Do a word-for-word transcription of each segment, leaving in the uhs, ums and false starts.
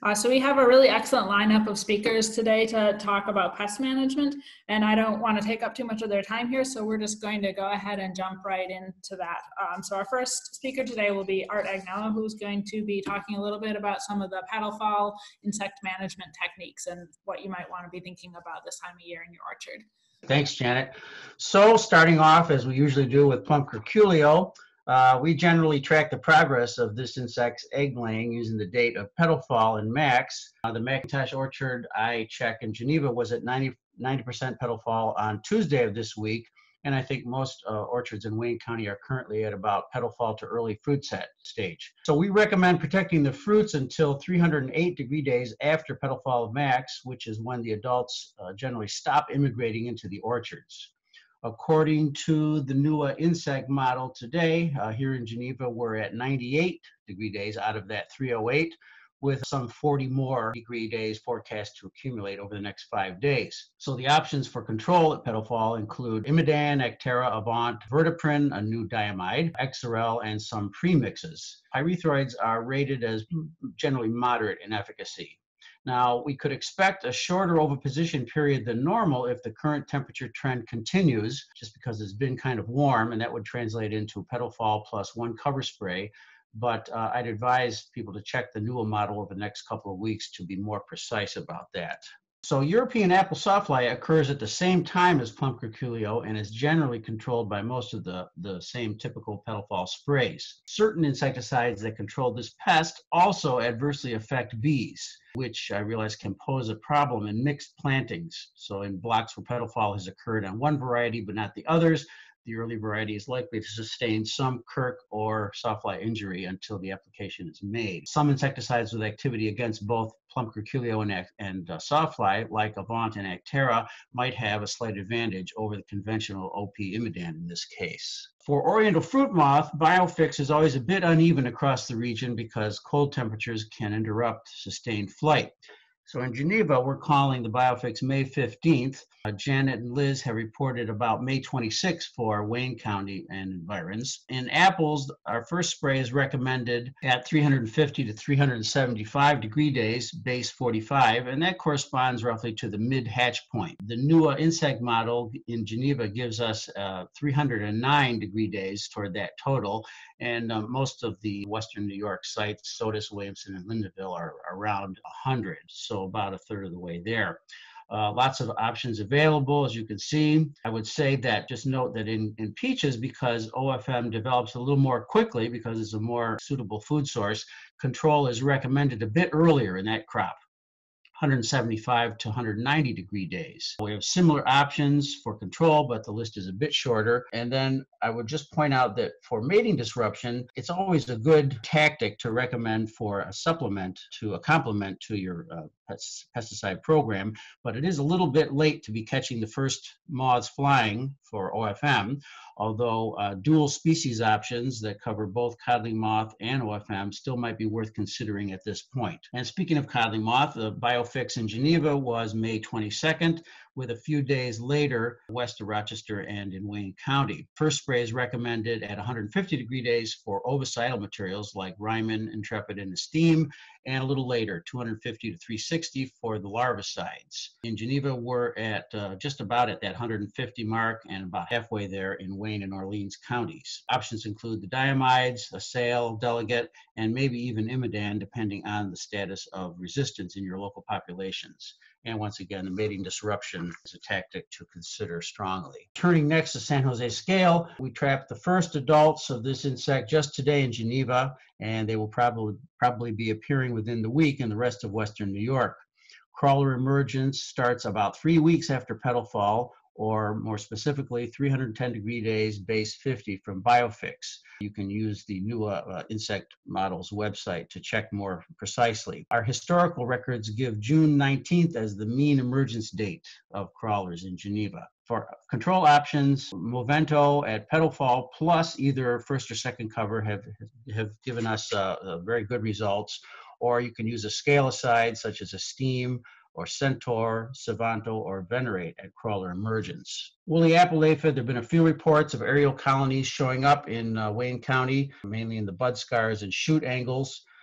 Uh, so we have a really excellent lineup of speakers today to talk about pest management, and I don't want to take up too much of their time here, so we're just going to go ahead and jump right into that. Um, so our first speaker today will be Art Agnello, who's going to be talking a little bit about some of the petalfall insect management techniques and what you might want to be thinking about this time of year in your orchard. Thanks, Janet. So starting off, as we usually do with plum curculio, uh, we generally track the progress of this insect's egg laying using the date of petal fall in Max. Uh, the McIntosh orchard I checked in Geneva was at ninety percent petal fall on Tuesday of this week, and I think most uh, orchards in Wayne County are currently at about petal fall to early fruit set stage. So we recommend protecting the fruits until three hundred eight degree days after petal fall of Max, which is when the adults uh, generally stop immigrating into the orchards. According to the N U A insect model today, uh, here in Geneva, we're at ninety-eight degree days out of that three oh eight, with some forty more degree days forecast to accumulate over the next five days. So the options for control at petal fall include Imidan, Actera, Avant, Vertiprin, a new diamide, Exirel, and some premixes. Pyrethroids are rated as generally moderate in efficacy. Now, we could expect a shorter oviposition period than normal if the current temperature trend continues, just because it's been kind of warm, and that would translate into petal fall plus one cover spray. But uh, I'd advise people to check the N U A model over the next couple of weeks to be more precise about that. So European apple sawfly occurs at the same time as plum curculio and is generally controlled by most of the, the same typical petal fall sprays. Certain insecticides that control this pest also adversely affect bees, which I realize can pose a problem in mixed plantings. So in blocks where petal fall has occurred on one variety but not the others, the early variety is likely to sustain some Kirk or sawfly injury until the application is made. Some insecticides with activity against both plum curculio and, and uh, sawfly, like Avant and Actera, might have a slight advantage over the conventional O P Imidan in this case. For oriental fruit moth, biofix is always a bit uneven across the region because cold temperatures can interrupt sustained flight. So in Geneva, we're calling the biofix May fifteenth. Uh, Janet and Liz have reported about May twenty-sixth for Wayne County and environs. In apples, our first spray is recommended at three hundred fifty to three hundred seventy-five degree days, base forty-five, and that corresponds roughly to the mid-hatch point. The N U A insect model in Geneva gives us uh, three hundred nine degree days toward that total, and uh, most of the Western New York sites, Sodus, Williamson, and Lindenville, are around one hundred. So about a third of the way there. Uh, lots of options available, as you can see. I would say that just note that in, in peaches, because O F M develops a little more quickly because it's a more suitable food source, control is recommended a bit earlier in that crop, one hundred seventy-five to one hundred ninety degree days. We have similar options for control, but the list is a bit shorter. And then I would just point out that for mating disruption, it's always a good tactic to recommend for a supplement to a complement to your uh, pesticide program, but it is a little bit late to be catching the first moths flying for O F M, although uh, dual species options that cover both codling moth and O F M still might be worth considering at this point. And speaking of codling moth, the biofix in Geneva was May twenty-second, with a few days later west of Rochester and in Wayne County. First spray is recommended at one hundred fifty degree days for ovicidal materials like Ryman, Intrepid, and Esteem, and a little later, two hundred fifty to three sixty for the larvicides. In Geneva, we're at uh, just about at that one hundred fifty mark and about halfway there in Wayne and Orleans counties. Options include the diamides, Assail, Delegate, and maybe even Imidan, depending on the status of resistance in your local populations. And once again, the mating disruption is a tactic to consider strongly. Turning next to San Jose scale, we trapped the first adults of this insect just today in Geneva, and they will probably, probably be appearing within the week in the rest of Western New York. Crawler emergence starts about three weeks after petal fall, or more specifically, three hundred ten degree days, base fifty from biofix. You can use the N U A uh, insect models website to check more precisely. Our historical records give June nineteenth as the mean emergence date of crawlers in Geneva. For control options, Movento at petal fall plus either first or second cover have, have given us uh, uh, very good results, or you can use a scalicide such as Esteem, or Centaur, Savanto, or Venerate at crawler emergence. Woolly apple aphid, there have been a few reports of aerial colonies showing up in uh, Wayne County, mainly in the bud scars and shoot angles.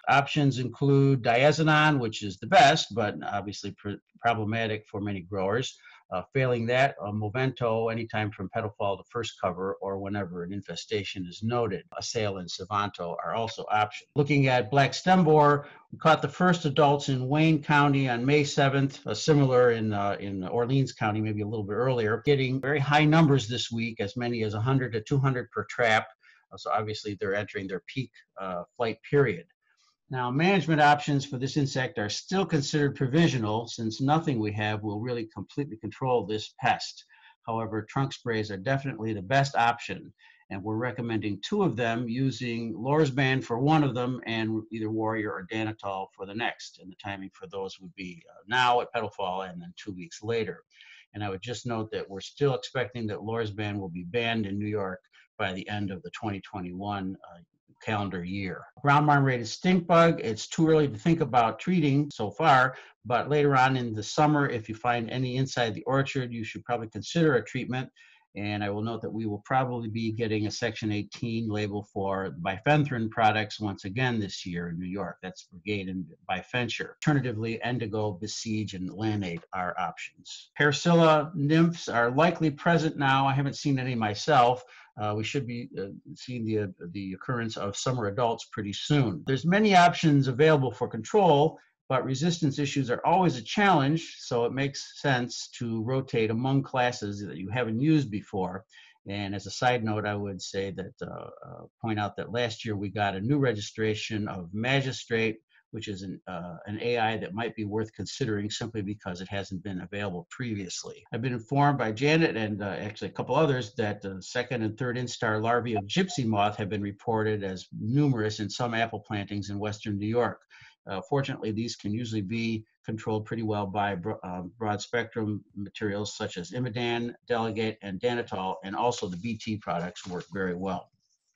Options include diazinon, which is the best, but obviously pr- problematic for many growers. Uh, failing that, uh, Movento, anytime from petal fall to first cover or whenever an infestation is noted. Assail and Savanto are also options. Looking at black stem borer, we caught the first adults in Wayne County on May seventh, uh, similar in, uh, in Orleans County, maybe a little bit earlier, getting very high numbers this week, as many as one hundred to two hundred per trap. Uh, so obviously they're entering their peak uh, flight period. Now, management options for this insect are still considered provisional, since nothing we have will really completely control this pest. However, trunk sprays are definitely the best option, and we're recommending two of them, using Lorsban for one of them and either Warrior or Danitol for the next. And the timing for those would be uh, now at petal fall and then two weeks later. And I would just note that we're still expecting that Lorsban will be banned in New York by the end of the twenty twenty-one uh, calendar year. Ground marmorated stink bug, it's too early to think about treating so far, but later on in the summer, if you find any inside the orchard, you should probably consider a treatment. And I will note that we will probably be getting a Section eighteen label for bifenthrin products once again this year in New York. That's Brigade and Bifenture. Alternatively, Endigo, Besiege, and Lanate are options. Parancilla nymphs are likely present now. I haven't seen any myself. Uh, we should be uh, seeing the, uh, the occurrence of summer adults pretty soon. There's many options available for control, but resistance issues are always a challenge, so it makes sense to rotate among classes that you haven't used before. And as a side note, I would say that, uh, uh, point out that last year we got a new registration of Magistrate, which is an, uh, an A I that might be worth considering simply because it hasn't been available previously. I've been informed by Janet and uh, actually a couple others that the second and third instar larvae of gypsy moth have been reported as numerous in some apple plantings in Western New York. Uh, fortunately, these can usually be controlled pretty well by bro uh, broad spectrum materials such as Imidan, Delegate, and Danitol, and also the B T products work very well.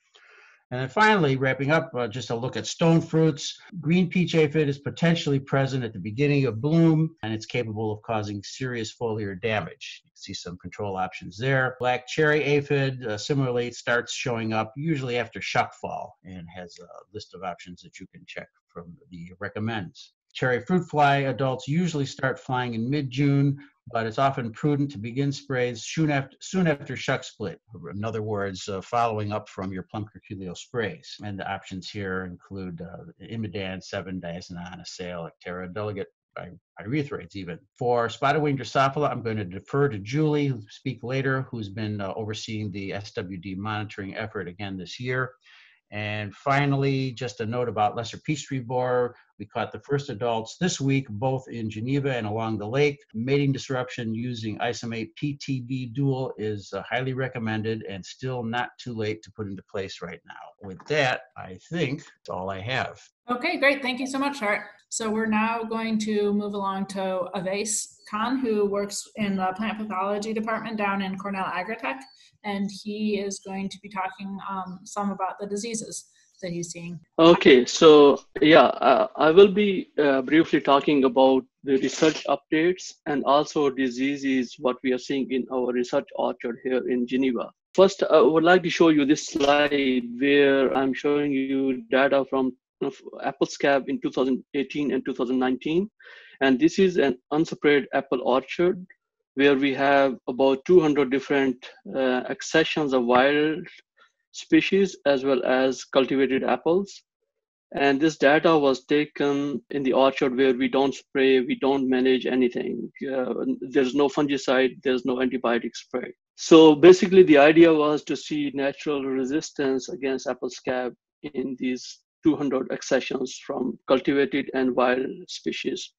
And then finally, wrapping up, uh, just a look at stone fruits. Green peach aphid is potentially present at the beginning of bloom, and it's capable of causing serious foliar damage. You can see some control options there. Black cherry aphid, uh, similarly, starts showing up usually after shuck fall and has a list of options that you can check from the recommends. Cherry fruit fly adults usually start flying in mid-June, but it's often prudent to begin sprays soon after, soon after shuck split. In other words, uh, following up from your plum curculio sprays. And the options here include uh, Imidan, seven, Diazinon, Assail, Actera, Delegate, pyrethroids even. For spotted wing Drosophila, I'm going to defer to Julie, who will speak later, who's been uh, overseeing the S W D monitoring effort again this year. And finally, just a note about lesser peachtree borer. We caught the first adults this week, both in Geneva and along the lake. Mating disruption using Isomate P T B dual is uh, highly recommended and still not too late to put into place right now. With that, I think that's all I have. Okay, great. Thank you so much, Art. So we're now going to move along to Avais Khan, who works in the plant pathology department down in Cornell Agritech, and he is going to be talking um, some about the diseases that he's seeing. Okay, so yeah, uh, I will be uh, briefly talking about the research updates and also diseases, what we are seeing in our research orchard here in Geneva. First, I would like to show you this slide where I'm showing you data from apple scab in two thousand eighteen and two thousand nineteen. And this is an unsprayed apple orchard where we have about two hundred different uh, accessions of wild species as well as cultivated apples. And this data was taken in the orchard where we don't spray, we don't manage anything. Uh, there's no fungicide, there's no antibiotic spray. So basically the idea was to see natural resistance against apple scab in these two hundred accessions from cultivated and wild species.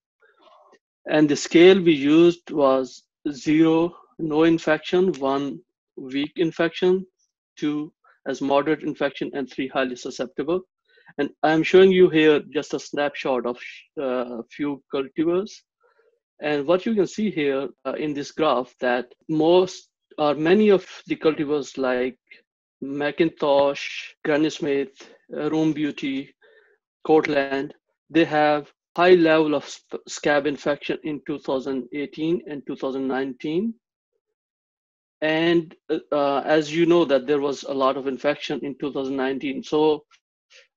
And the scale we used was zero, no infection, one weak infection, two as moderate infection, and three highly susceptible. And I'm showing you here just a snapshot of a uh, few cultivars. And what you can see here uh, in this graph that most or many of the cultivars like Macintosh, Granny Smith, uh, Rome Beauty, Cortland, they have high level of scab infection in two thousand eighteen and two thousand nineteen. And uh, as you know that there was a lot of infection in two thousand nineteen. So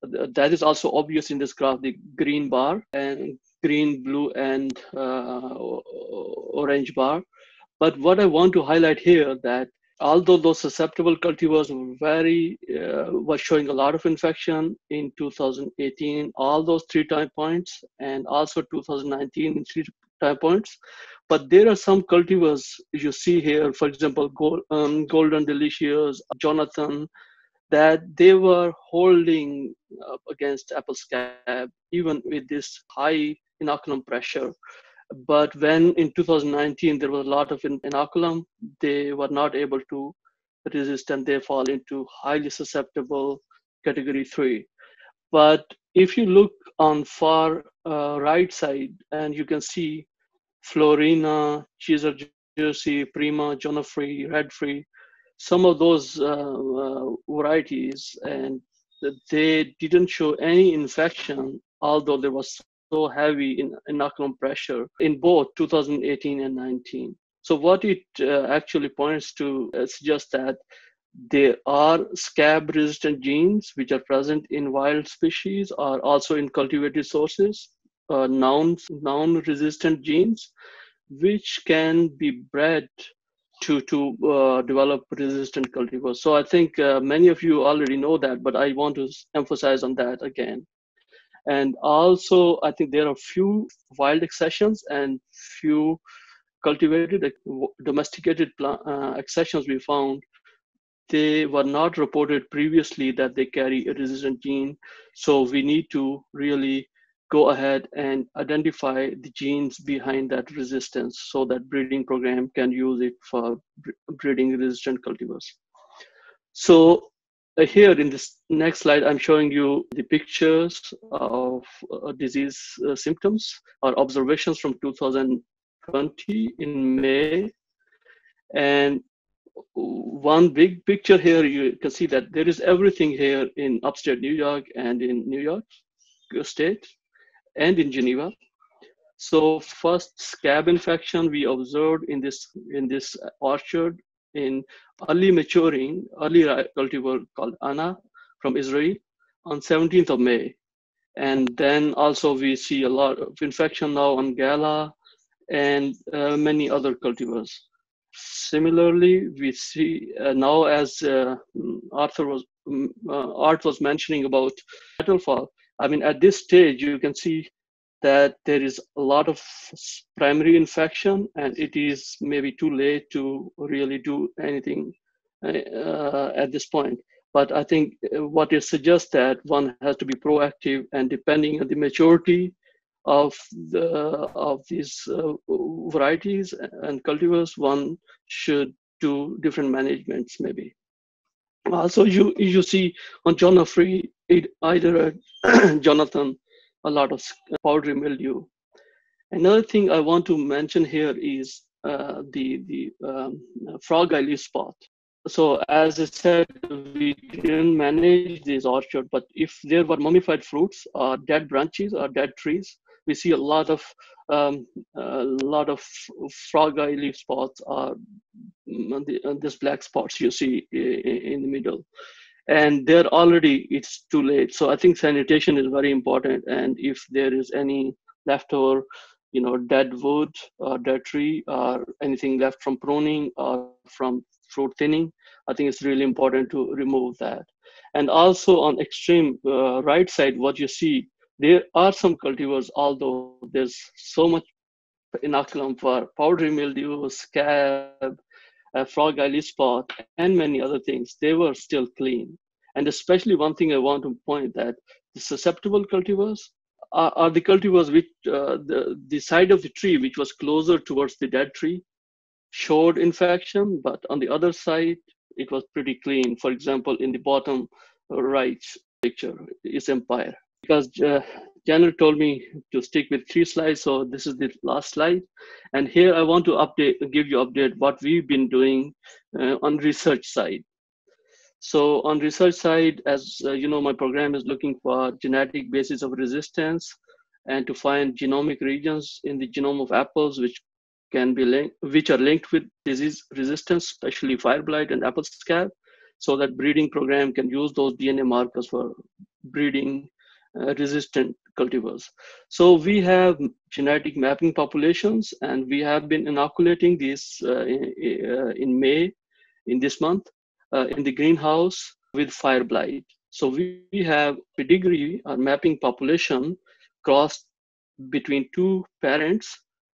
that is also obvious in this graph, the green bar and green, blue, and uh, orange bar. But what I want to highlight here that although those susceptible cultivars were very, uh, was showing a lot of infection in two thousand eighteen, all those three time points, and also two thousand nineteen in three time points. But there are some cultivars you see here, for example, Gold, um, Golden Delicious, Jonathan, that they were holding up against apple scab, even with this high inoculum pressure. But when in two thousand nineteen, there was a lot of inoculum, they were not able to resist and they fall into highly susceptible category three. But if you look on far uh, right side, and you can see Florina, Cheeser Jersey, Prima, Jonafree, Redfree, some of those uh, uh, varieties, and they didn't show any infection, although there was so heavy in inoculum pressure in both two thousand eighteen and nineteen. So what it uh, actually points to uh, suggests that there are scab resistant genes which are present in wild species or also in cultivated sources, uh, noun, noun resistant genes, which can be bred to, to uh, develop resistant cultivars. So I think uh, many of you already know that, but I want to emphasize on that again. And also, I think there are few wild accessions and few cultivated, domesticated plant, uh, accessions we found. They were not reported previously that they carry a resistant gene. So we need to really go ahead and identify the genes behind that resistance so that breeding program can use it for breeding resistant cultivars. So uh, here in this next slide, I'm showing you the pictures of uh, disease uh, symptoms or observations from two thousand twenty in May. And one big picture here, you can see that there is everything here in upstate New York and in New York State and in Geneva. So first scab infection we observed in this in this orchard in early maturing, early cultivar called Anna from Israel on seventeenth of May. And then also we see a lot of infection now on Gala and uh, many other cultivars. Similarly, we see uh, now as uh, Arthur was, uh, Art was mentioning about petal fall. I mean, at this stage, you can see that there is a lot of primary infection and it is maybe too late to really do anything uh, at this point. But I think what it suggests that one has to be proactive, and depending on the maturity of the of these uh, varieties and cultivars, one should do different managements maybe. Also, you you see on Jonafree, it either uh, Jonathan, a lot of powdery mildew. Another thing I want to mention here is uh, the the um, frog eye leaf spot. So as I said, we didn't manage this orchard, but if there were mummified fruits or dead branches or dead trees, we see a lot of um, a lot of frog eye leaf spots or the, this black spots you see in the middle. And there already it's too late. So I think sanitation is very important. And if there is any leftover, you know, dead wood or dead tree or anything left from pruning or from fruit thinning, I think it's really important to remove that. And also on extreme uh, right side, what you see, there are some cultivars, although there's so much inoculum for powdery mildew, scab, uh, frog eye leaf spot, and many other things, they were still clean. And especially one thing I want to point that the susceptible cultivars are, are the cultivars which uh, the, the side of the tree which was closer towards the dead tree showed infection, but on the other side, it was pretty clean. For example, in the bottom right picture is Empire. Because uh, Janet told me to stick with three slides, so this is the last slide. And here I want to update, give you update what we've been doing uh, on research side. So on research side, as uh, you know, my program is looking for genetic basis of resistance and to find genomic regions in the genome of apples which can be linked, which are linked with disease resistance, especially fire blight and apple scab, so that breeding program can use those D N A markers for breeding uh, resistant cultivars. So we have genetic mapping populations, and we have been inoculating these uh, in, uh, in May, in this month, uh, in the greenhouse with fire blight. So we, we have pedigree or mapping population crossed between two parents,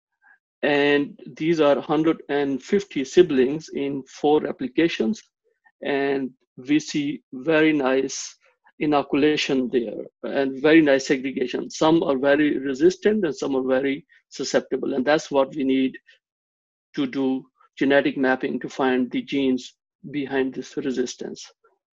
and these are one hundred fifty siblings in four applications, and we see very nice inoculation there and very nice segregation. Some are very resistant and some are very susceptible, and that's what we need to do genetic mapping to find the genes behind this resistance.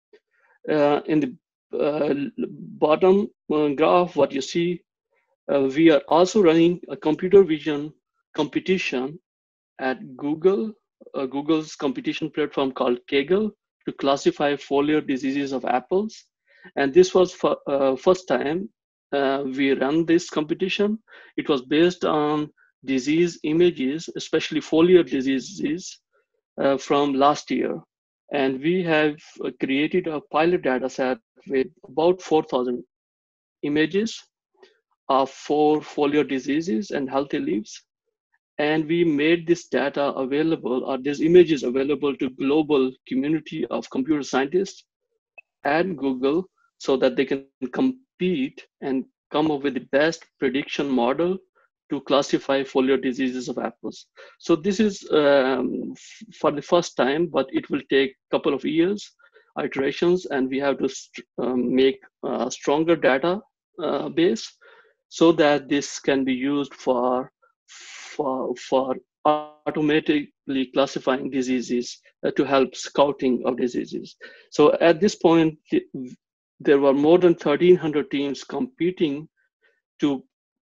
Uh, in the uh, bottom uh, graph, what you see, uh, we are also running a computer vision competition at Google, uh, Google's competition platform called Kaggle, to classify foliar diseases of apples. And this was for, uh, first time uh, we ran this competition. It was based on disease images, especially foliar diseases uh, from last year. And we have uh, created a pilot data set with about four thousand images of four foliar diseases and healthy leaves. And we made this data available, or these images available, to global community of computer scientists at Google, so that they can compete and come up with the best prediction model to classify foliar diseases of apples. So this is um, for the first time, but it will take a couple of years, iterations, and we have to um, make a stronger data uh, base so that this can be used for for, for automatically classifying diseases uh, to help scouting of diseases. So at this point, there were more than thirteen hundred teams competing to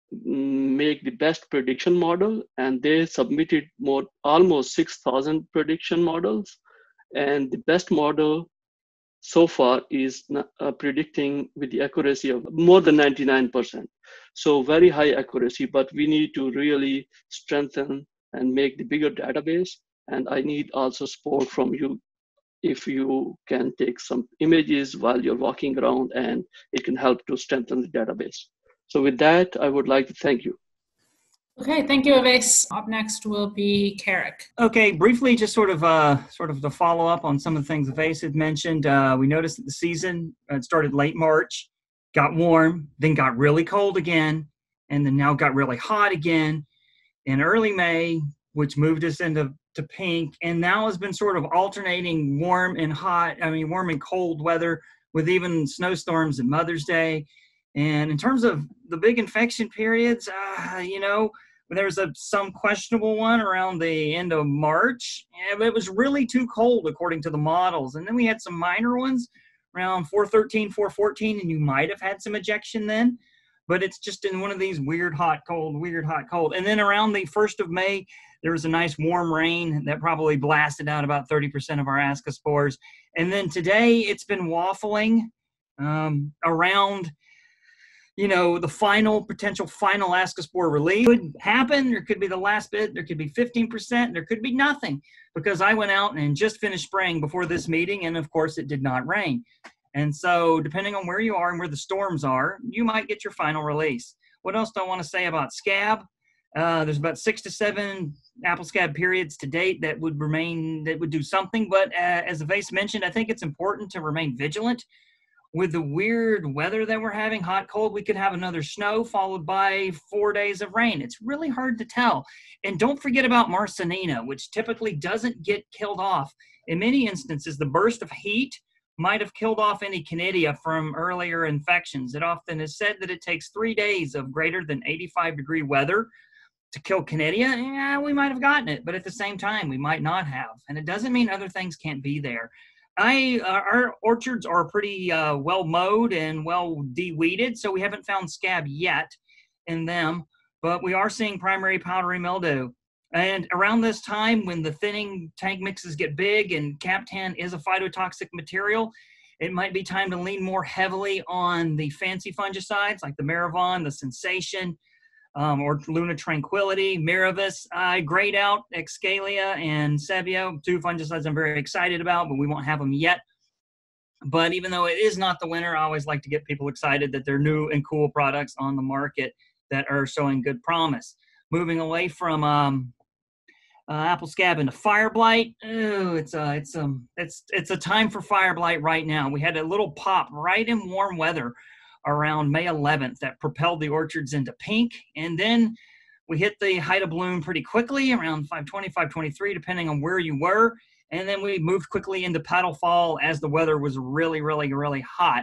make the best prediction model, and they submitted more almost six thousand prediction models, and the best model so far is uh, predicting with the accuracy of more than ninety-nine percent. So very high accuracy, but we need to really strengthen and make the bigger database. And I need also support from you if you can take some images while you're walking around, and it can help to strengthen the database. So with that, I would like to thank you. Okay, thank you, Avais. Up next will be Carrick. Okay, briefly, just sort of uh, sort of to follow up on some of the things Avais had mentioned. Uh, we noticed that the season uh, started late March, got warm, then got really cold again, and then now got really hot again in early May, which moved us into to pink, and now has been sort of alternating warm and hot, I mean, warm and cold weather, with even snowstorms and Mother's Day. And in terms of the big infection periods, uh, you know, there was a, some questionable one around the end of March. Yeah, but it was really too cold according to the models. And then we had some minor ones around four thirteen, four fourteen, and you might have had some ejection then. But it's just in one of these weird hot, cold, weird hot, cold. And then around the first of May, there was a nice warm rain that probably blasted out about thirty percent of our ascospores. And then today it's been waffling um, around, you know, the final, potential final ascospore release. Could happen, there could be the last bit, there could be fifteen percent, there could be nothing, because I went out and just finished spraying before this meeting, and of course it did not rain. And so depending on where you are and where the storms are, you might get your final release. What else do I want to say about scab? Uh, there's about six to seven apple scab periods to date that would remain, that would do something. But uh, as Avais mentioned, I think it's important to remain vigilant. With the weird weather that we're having, hot, cold, we could have another snow followed by four days of rain. It's really hard to tell. And don't forget about Marsanina, which typically doesn't get killed off. In many instances, the burst of heat might have killed off any Canidia from earlier infections. It often is said that it takes three days of greater than eighty-five degree weather to kill Canidia. Yeah, we might have gotten it, but at the same time, we might not have. And it doesn't mean other things can't be there. I, uh, our orchards are pretty uh, well mowed and well de-weeded, so we haven't found scab yet in them, but we are seeing primary powdery mildew. And around this time, when the thinning tank mixes get big and Captan is a phytotoxic material, it might be time to lean more heavily on the fancy fungicides like the Maravon, the Sensation, um, or Luna Tranquility, Miravis. I grayed out Excalia and Sevio, two fungicides I'm very excited about, but we won't have them yet. But even though it is not the winter, I always like to get people excited that there are new and cool products on the market that are showing good promise. Moving away from um, uh, apple scab into fire blight. Oh, it's a, it's um, it's it's a time for fire blight right now. We had a little pop right in warm weather around May eleventh that propelled the orchards into pink, and then we hit the height of bloom pretty quickly around five twenty, five twenty-three, depending on where you were. And then we moved quickly into petal fall as the weather was really, really, really hot.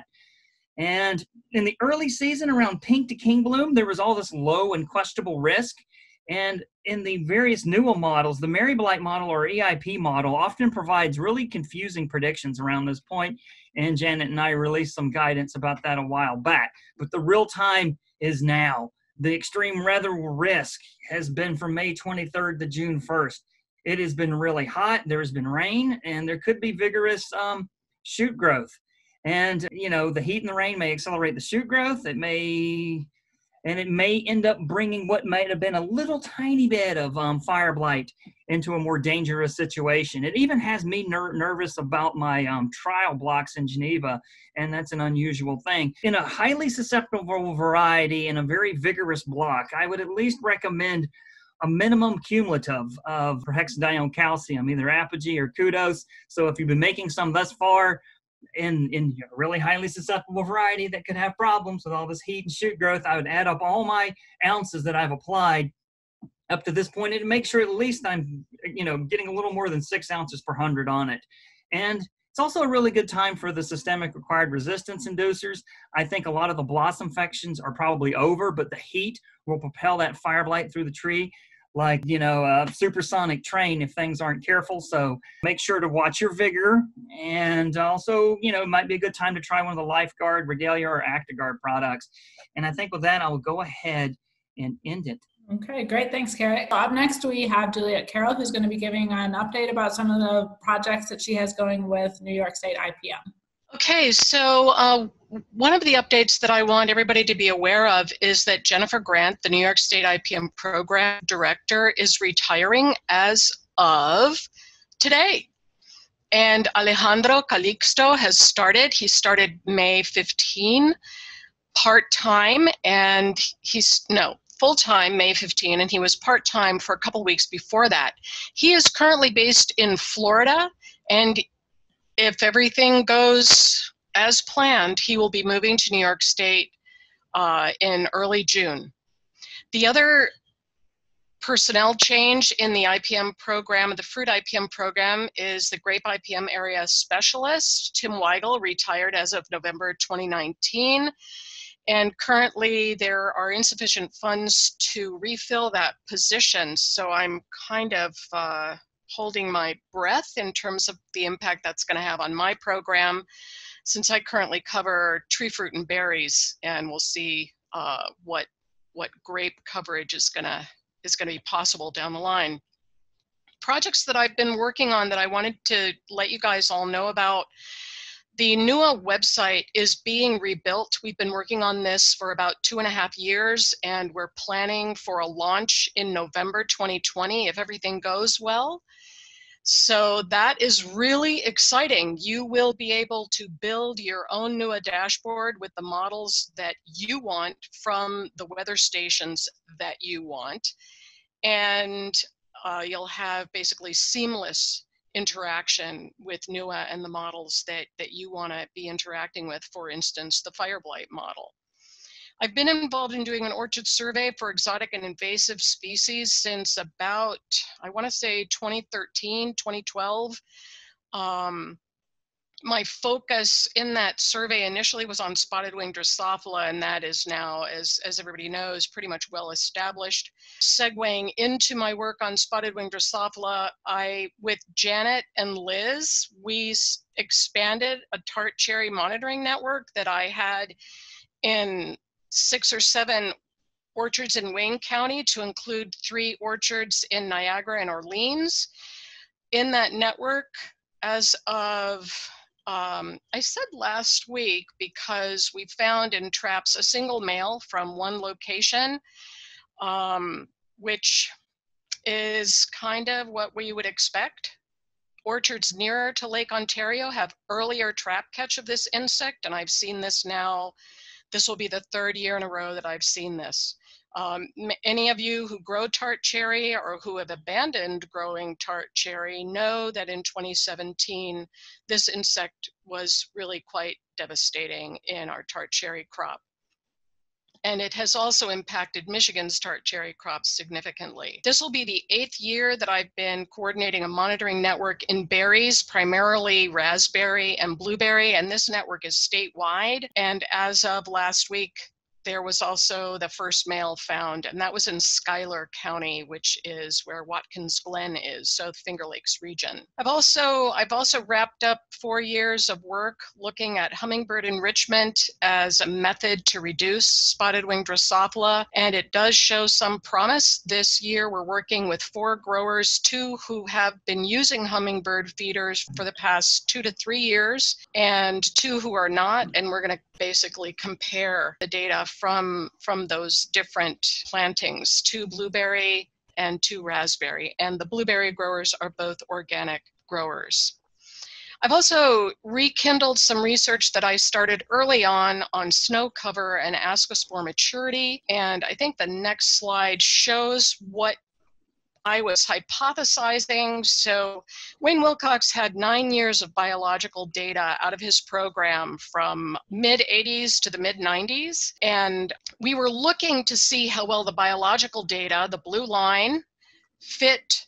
And in the early season around pink to king bloom, there was all this low and questionable risk. And in the various Nua models, the Mary Blight model or E I P model often provides really confusing predictions around this point. And Janet and I released some guidance about that a while back. But the real time is now. The extreme weather risk has been from May twenty-third to June first. It has been really hot. There has been rain, and there could be vigorous um, shoot growth. And, you know, the heat and the rain may accelerate the shoot growth. It may, and it may end up bringing what might have been a little tiny bit of um, fire blight into a more dangerous situation. It even has me ner- nervous about my um, trial blocks in Geneva, and that's an unusual thing. In a highly susceptible variety and a very vigorous block, I would at least recommend a minimum cumulative of hexadione calcium, either Apogee or Kudos. So if you've been making some thus far in, in a really highly susceptible variety that could have problems with all this heat and shoot growth, I would add up all my ounces that I've applied up to this point and make sure at least I'm, you know, getting a little more than six ounces per hundred on it. And it's also a really good time for the systemic acquired resistance inducers. I think a lot of the blossom infections are probably over, but the heat will propel that fire blight through the tree like, you know, a supersonic train if things aren't careful. So make sure to watch your vigor. And also, you know, it might be a good time to try one of the Lifeguard, Regalia, or Actigard products. And I think with that, I will go ahead and end it. Okay, great. Thanks, Carrie. Up next, we have Juliet Carroll, who's going to be giving an update about some of the projects that she has going with New York State I P M. Okay, so uh, one of the updates that I want everybody to be aware of is that Jennifer Grant, the New York State I P M Program Director, is retiring as of today. And Alejandro Calixto has started. He started May fifteenth, part-time, and he's, no, full-time May fifteenth, and he was part-time for a couple weeks before that. He is currently based in Florida, and if everything goes as planned, he will be moving to New York State uh, in early June. The other personnel change in the I P M program, the fruit I P M program, is the grape I P M area specialist. Tim Weigel retired as of November twenty nineteen. And currently there are insufficient funds to refill that position. So I'm kind of uh, holding my breath in terms of the impact that's going to have on my program, since I currently cover tree fruit and berries, and we'll see uh, what what grape coverage is going to is going to be possible down the line. Projects that I've been working on that I wanted to let you guys all know about. The N U A website is being rebuilt. We've been working on this for about two and a half years, and we're planning for a launch in November twenty twenty if everything goes well. So that is really exciting. You will be able to build your own N U A dashboard with the models that you want from the weather stations that you want. And uh, you'll have basically seamless interaction with N U A and the models that, that you want to be interacting with, for instance, the fire blight model. I've been involved in doing an orchard survey for exotic and invasive species since about, I want to say twenty thirteen, twenty twelve. Um, my focus in that survey initially was on spotted wing Drosophila, and that is now, as, as everybody knows, pretty much well established. Segueing into my work on spotted wing Drosophila, I, with Janet and Liz, we expanded a tart cherry monitoring network that I had in six or seven orchards in Wayne County to include three orchards in Niagara and Orleans. In that network, as of, um, I said last week, because we found in traps a single male from one location, um, which is kind of what we would expect orchards nearer to Lake Ontario have earlier trap catch of this insect, and I've seen this now. This will be the third year in a row that I've seen this. Um, any of you who grow tart cherry or who have abandoned growing tart cherry know that in twenty seventeen, this insect was really quite devastating in our tart cherry crop. And it has also impacted Michigan's tart cherry crops significantly. This will be the eighth year that I've been coordinating a monitoring network in berries, primarily raspberry and blueberry, and this network is statewide. And as of last week, there was also the first male found, and that was in Schuyler County, which is where Watkins Glen is, so Finger Lakes region. I've also, I've also wrapped up four years of work looking at hummingbird enrichment as a method to reduce spotted wing Drosophila, and it does show some promise. This year we're working with four growers, two who have been using hummingbird feeders for the past two to three years, and two who are not, and we're going to basically compare the data from, from those different plantings, two blueberry and two raspberry. And the blueberry growers are both organic growers. I've also rekindled some research that I started early on on snow cover and ascospore maturity. And I think the next slide shows what I was hypothesizing. So Wayne Wilcox had nine years of biological data out of his program from mid eighties to the mid nineties. And we were looking to see how well the biological data, the blue line, fit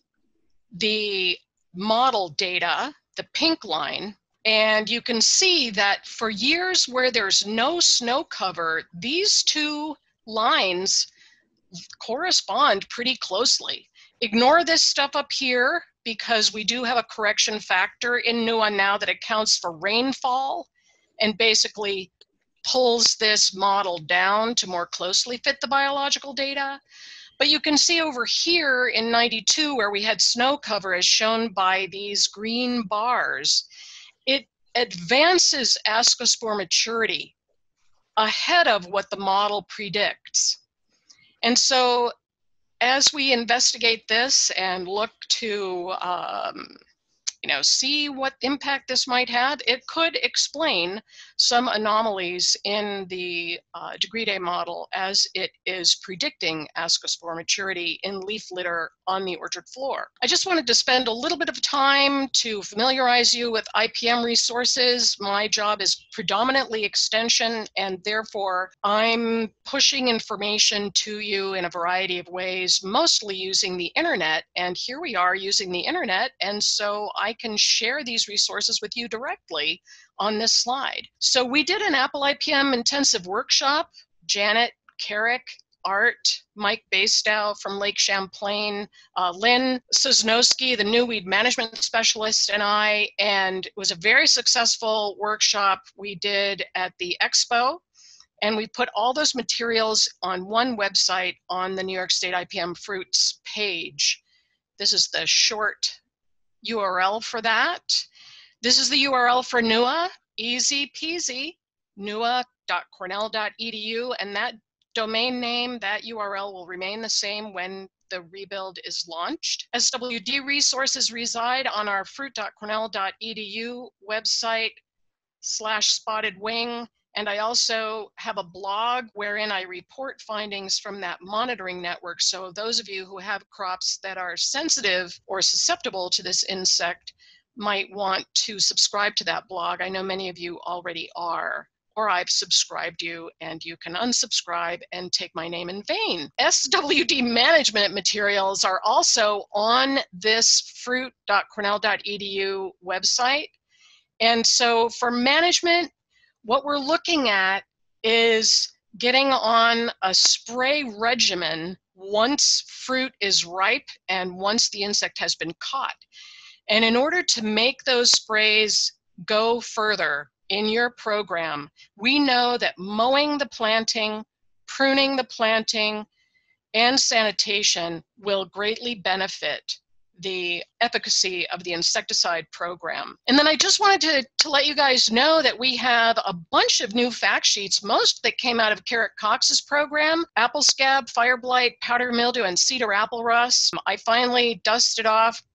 the model data, the pink line. And you can see that for years where there's no snow cover, these two lines correspond pretty closely. Ignore this stuff up here because we do have a correction factor in N U A now that accounts for rainfall and basically pulls this model down to more closely fit the biological data. But you can see over here in ninety-two where we had snow cover as shown by these green bars, it advances ascospore maturity ahead of what the model predicts. And so as we investigate this and look to um, you know, see what impact this might have, it could explain some anomalies in the uh, degree day model as it is predicting ascospore maturity in leaf litter on the orchard floor. I just wanted to spend a little bit of time to familiarize you with I P M resources. My job is predominantly extension, and therefore I'm pushing information to you in a variety of ways, mostly using the internet. And here we are using the internet, and so I can share these resources with you directly on this slide. So we did an Apple I P M intensive workshop. Janet Carrick, Art, Mike Bastow from Lake Champlain, uh, Lynn Sosnowski, the new weed management specialist, and I, and it was a very successful workshop we did at the Expo. And we put all those materials on one website on the New York State I P M Fruits page. This is the short U R L for that. This is the U R L for N U A, easy peasy, N U A dot cornell dot e d u, and that domain name, that U R L will remain the same when the rebuild is launched. S W D resources reside on our fruit dot cornell dot e d u website slash spotted wing. And I also have a blog wherein I report findings from that monitoring network. So those of you who have crops that are sensitive or susceptible to this insect might want to subscribe to that blog. I know many of you already are, or I've subscribed you, and you can unsubscribe and take my name in vain. S W D management materials are also on this fruit dot cornell dot e d u website. And so for management, what we're looking at is getting on a spray regimen once fruit is ripe and once the insect has been caught. And in order to make those sprays go further in your program, we know that mowing the planting, pruning the planting, and sanitation will greatly benefit the efficacy of the insecticide program. And then I just wanted to, to let you guys know that we have a bunch of new fact sheets, most that came out of Carrick Cox's program, apple scab, fire blight, powdery mildew, and cedar apple rust. I finally dusted off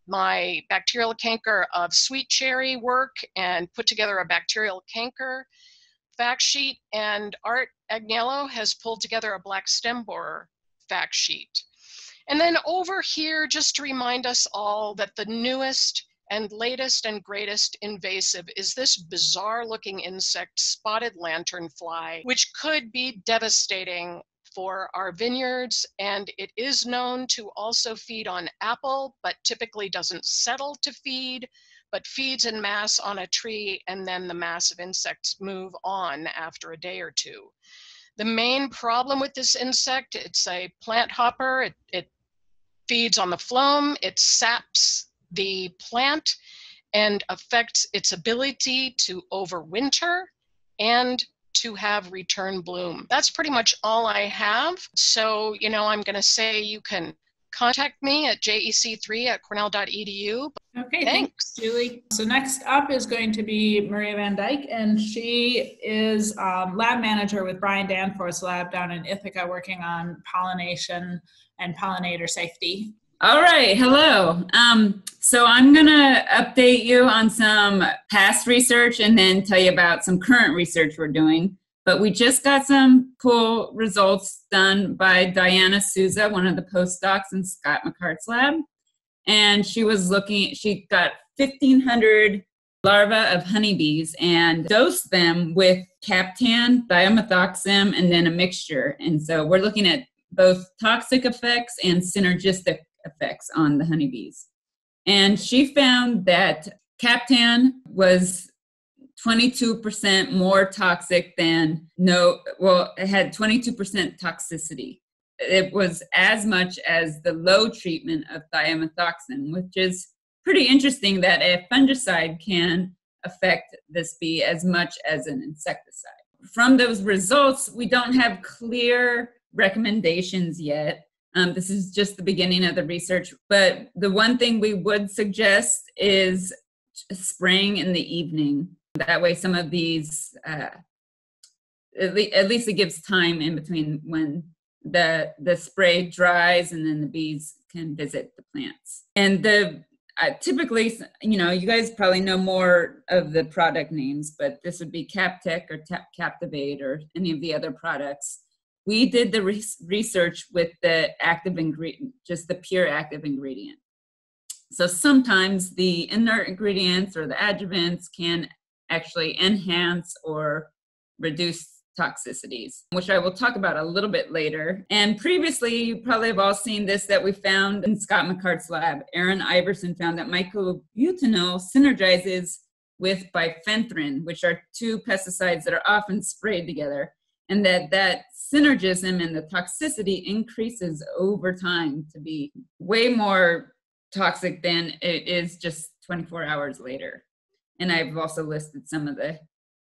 my bacterial canker of sweet cherry work and put together a bacterial canker fact sheet, and Art Agnello has pulled together a black stem borer fact sheet. And then over here, just to remind us all that the newest and latest and greatest invasive is this bizarre looking insect, spotted lanternfly, which could be devastating for our vineyards. And it is known to also feed on apple, but typically doesn't settle to feed, but feeds in mass on a tree, and then the mass of insects move on after a day or two. The main problem with this insect, it's a plant hopper. It, it feeds on the phloem, it saps the plant and affects its ability to overwinter and to have return bloom. That's pretty much all I have. So, you know, I'm gonna say you can contact me at J E C three at cornell dot E D U. Okay, Thanks. thanks, Julie. So next up is going to be Maria Van Dyke, and she is um, lab manager with Brian Danforth's lab down in Ithaca, working on pollination and pollinator safety. All right, hello. Um, so I'm gonna update you on some past research and then tell you about some current research we're doing. But we just got some cool results done by Diana Souza, one of the postdocs in Scott McCart's lab. And she was looking, she got fifteen hundred larvae of honeybees and dosed them with Captan, dimethoxam, and then a mixture. And so we're looking at both toxic effects and synergistic effects on the honeybees. And she found that Captan was twenty-two percent more toxic than no, well, it had twenty-two percent toxicity. It was as much as the low treatment of dimethoxam, which is pretty interesting that a fungicide can affect this bee as much as an insecticide. From those results, we don't have clear recommendations yet. Um, this is just the beginning of the research, but the one thing we would suggest is spraying in the evening. That way some of these, uh, at, le- at least it gives time in between when the the spray dries and then the bees can visit the plants. And the uh, typically, you know, you guys probably know more of the product names, but this would be Captech or Tap Captivate or any of the other products. We did the re- research with the active ingredient, just the pure active ingredient. So sometimes the inert ingredients or the adjuvants can actually enhance or reduce toxicities, which I will talk about a little bit later. And previously, you probably have all seen this that we found in Scott McCart's lab. Aaron Iverson found that myclobutanol synergizes with bifenthrin, which are two pesticides that are often sprayed together, and that that synergism and the toxicity increases over time to be way more toxic than it is just twenty-four hours later. And I've also listed some of the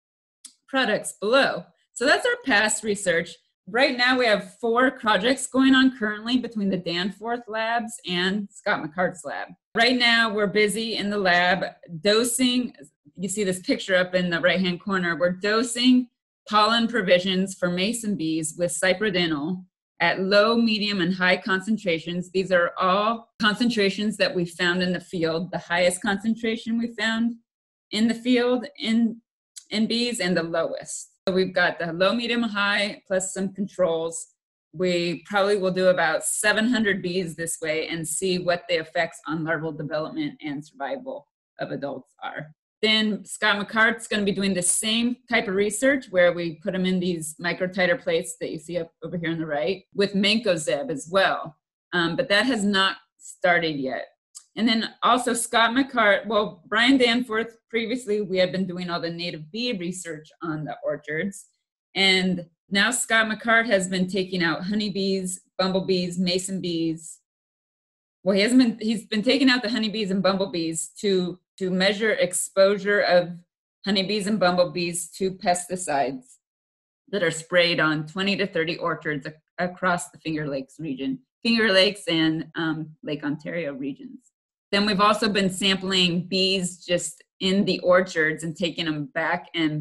products below. So that's our past research. Right now we have four projects going on currently between the Danforth labs and Scott McCart's lab. Right now we're busy in the lab dosing, you see this picture up in the right-hand corner, we're dosing pollen provisions for mason bees with cyprodinol at low, medium, and high concentrations. These are all concentrations that we found in the field, the highest concentration we found in the field in, in bees and the lowest. So we've got the low, medium, high, plus some controls. We probably will do about seven hundred bees this way and see what the effects on larval development and survival of adults are. Then Scott McCart's going to be doing the same type of research where we put them in these microtiter plates that you see up over here on the right with mancozeb as well. Um, but that has not started yet. And then also Scott McCart, well, Brian Danforth, previously we had been doing all the native bee research on the orchards. And now Scott McCart has been taking out honeybees, bumblebees, mason bees. Well, he hasn't been, he's been taking out the honeybees and bumblebees to, to measure exposure of honeybees and bumblebees to pesticides that are sprayed on twenty to thirty orchards ac- across the Finger Lakes region, Finger Lakes and um, Lake Ontario regions. Then we've also been sampling bees just in the orchards and taking them back and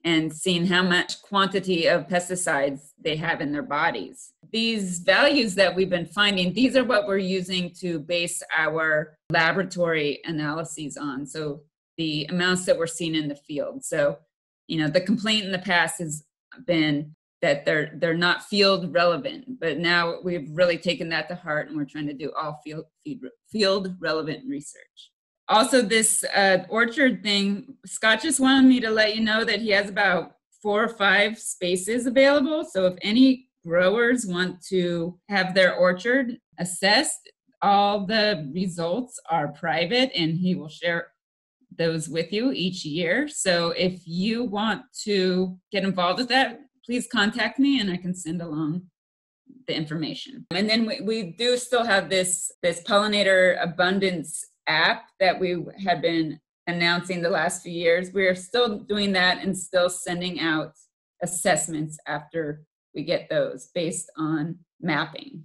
and seeing how much quantity of pesticides they have in their bodies. These values that we've been finding, these are what we're using to base our laboratory analyses on. So the amounts that we're seeing in the field. So, you know, the complaint in the past has been that they're they're not field relevant, but now we've really taken that to heart and we're trying to do all field field relevant research. Also, this uh, orchard thing, Scott just wanted me to let you know that he has about four or five spaces available. So if any growers want to have their orchard assessed, all the results are private and he will share those with you each year. So if you want to get involved with that, please contact me and I can send along the information. And then we, we do still have this, this pollinator abundance app that we have been announcing the last few years. We are still doing that and still sending out assessments after we get those based on mapping.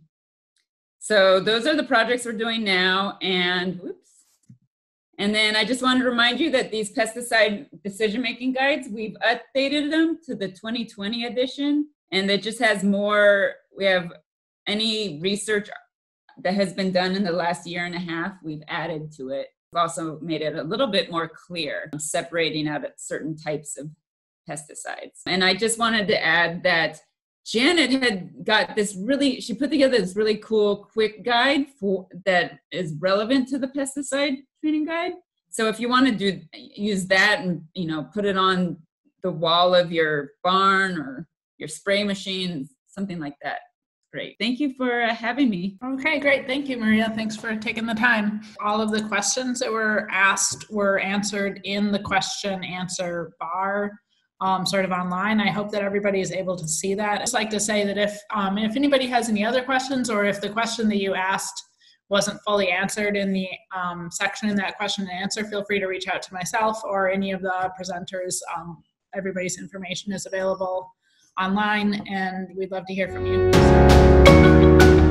So those are the projects we're doing now. And whoops. And then I just want to remind you that these pesticide decision-making guides, we've updated them to the twenty twenty edition, and it just has more, we have any research that has been done in the last year and a half, we've added to it. We've also made it a little bit more clear, separating out certain types of pesticides. And I just wanted to add that Janet had got this really, she put together this really cool quick guide for that is relevant to the pesticide treating guide. So if you want to do use that and, you know, put it on the wall of your barn or your spray machine, something like that. Great. Thank you for uh, having me. Okay, great. Thank you, Maria. Thanks for taking the time. All of the questions that were asked were answered in the question answer bar, um, sort of online. I hope that everybody is able to see that. I'd just like to say that if, um, if anybody has any other questions, or if the question that you asked wasn't fully answered in the um, section in that question and answer, feel free to reach out to myself or any of the presenters. Um, everybody's information is available online, and we'd love to hear from you.